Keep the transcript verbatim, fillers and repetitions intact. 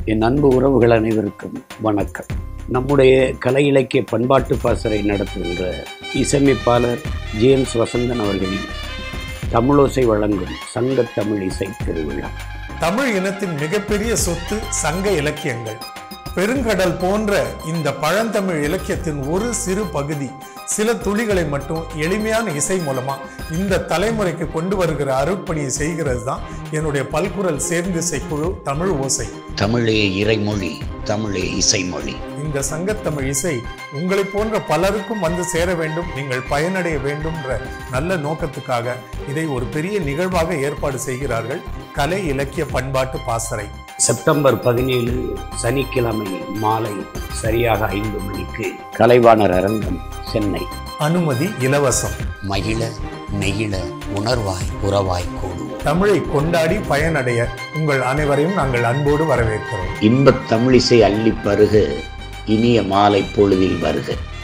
என் அன்பு உறவுகள் அனைவருக்கும் வணக்கம். நம்முடைய கலை இலக்கிய பண்பாட்டு பாசறை நடத்துகின்ற இசையமைப்பாளர் ஜேம்ஸ் வசந்தன் அவர்களின் தமிழோசை வழங்கும் சங்க தமிழ் இசை திருவிழா. தமிழ் இனத்தின் மிகப்பெரிய சொத்து சங்க இலக்கியங்கள். பெருங்கடல் போன்ற இந்த பழந்தமிழ் இலக்கியத்தின் ஒரு சிறு பகுதி, சில துளிகளை மட்டும் எளிமையான இசை மூலமா இந்த தலைமுறைக்கு கொண்டு வருகிற அருட்பணியை செய்கிறது தான் என்னுடைய பல்குரல் சேர்ந்திசை குழு தமிழ் ஓசை. தமிழே இறைமொழி, தமிழே இசைமொழி. இந்த சங்கத்தமிழ் இசை உங்களை போன்ற பலருக்கும் வந்து சேர வேண்டும், நீங்கள் பயனடைய வேண்டும் என்ற நல்ல நோக்கத்துக்காக இதை ஒரு பெரிய நிகழ்வாக ஏற்பாடு செய்கிறார்கள் கலை இலக்கிய பண்பாட்டு பாசறை. செப்டம்பர் பதினேழு சனிக்கிழமை மாலை சரியாக ஐந்து மணிக்கு கலைவாணர் அரங்கம், சென்னை. அனுமதி இலவசம். மகிழ நெகிழ உணர்வாய் உறவாய் கூடும். தமிழை கொண்டாடி பயனடைய உங்கள் அனைவரையும் நாங்கள் அன்போடு வரவேற்கிறோம். இன்பத் தமிழிசை அள்ளி பருக, இனிய மாலை பொழுதில் வருக.